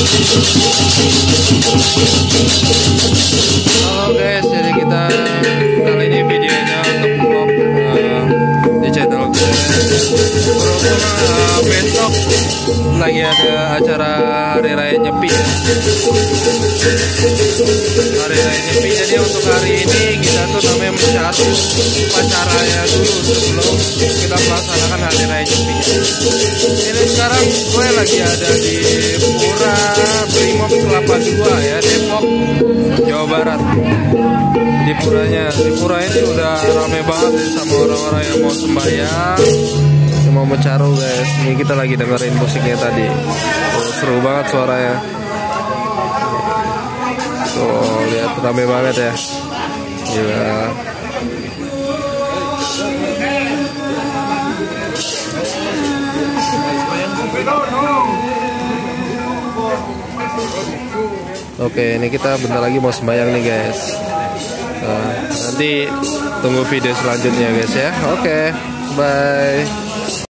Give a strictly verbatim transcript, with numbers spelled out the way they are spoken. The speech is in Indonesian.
Halo guys, jadi kita kali ini videonya untuk vlog uh, di channel gue. Berhubung uh, besok lagi ada acara Hari Raya Nyepi ya. Hari Raya Nyepi, jadi untuk hari ini kita tuh namanya mencari upacaranya dulu sebelum kita melaksanakan Hari Raya Nyepi. Ini sekarang gue lagi ada di Pura Brimob Kelapa dua ya, Depok, Jawa Barat. Di puranya, di pura ini udah rame banget ya, sama orang-orang yang mau sembahyang, yang mau mencaru guys. Ini kita lagi dengerin musiknya tadi. Oh, seru banget suaranya. Tuh, lihat rame banget ya. Gila. Oke, ini kita bentar lagi mau sembahyang nih guys. Nah, nanti tunggu video selanjutnya guys ya. Oke, bye.